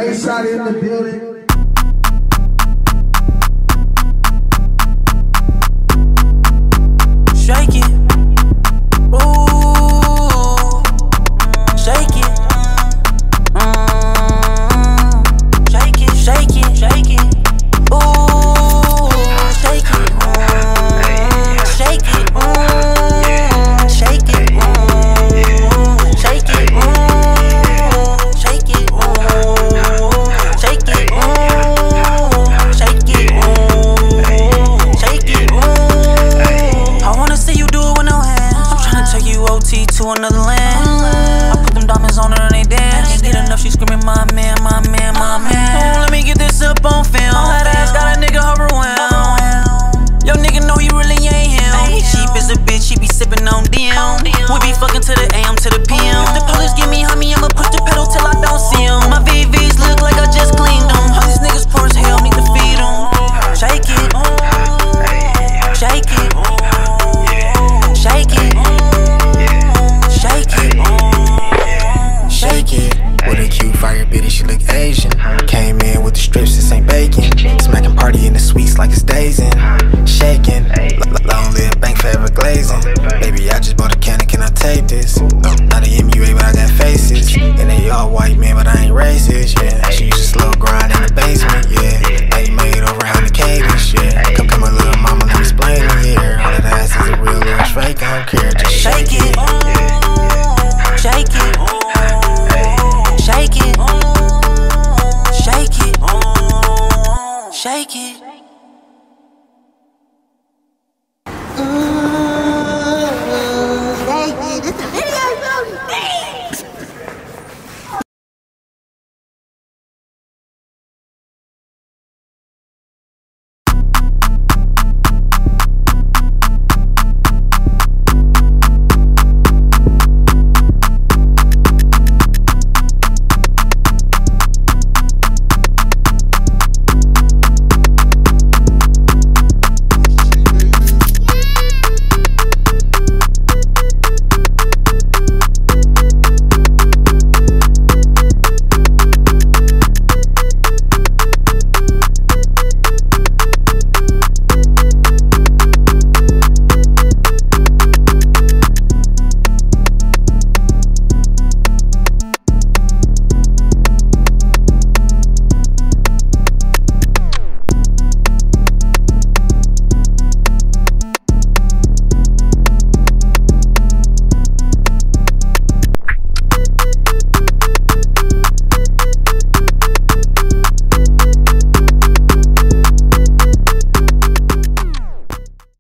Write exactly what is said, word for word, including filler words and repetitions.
Ray shot in the building. Shake it, ooh, shake it, mm, shake it, shake it, shake it, ooh, shake it, mm, shake it, mm, shake it, mm, shake it, mm, shake it, mm, shake it, mm, shake it, mm, shake it, mm. I wanna see you do it with no hands. I'm tryna take you O T to another land. I put them diamonds on her and they dance. Can't get enough, she screaming, my man, my man, my man. Oh, let me get this up on film. That ass got a nigga overwhelmed. Yo, nigga know you really ain't him. He cheap as a bitch, he be sippin' on D M. We be fucking to the A M to the P M. If the police give me homie, I'ma push the pedal till I don't see him. My V Vs look like I just cleaned them. All these niggas poor as hell, need to feed them. Shake it, shake it, shake it, shake it, Shake it, with a cute fire bitty, she look Asian. Came in with the strips, this ain't bacon. Smacking party in the sweets like it's dazing. Shaking, long live bank forever glazing. Baby, I just bought a cannon, can I take this? Not a M U A, but I got faces. And they all white men, but I ain't racist, yeah. She used to slow grind in the basement, yeah. Lady made over how the cadence, yeah. Come come a little mama, let me explain it, yeah. All of that ass is a real little fake, I don't care, just shake shake it, it. shake it, shake it, shake it, shake it.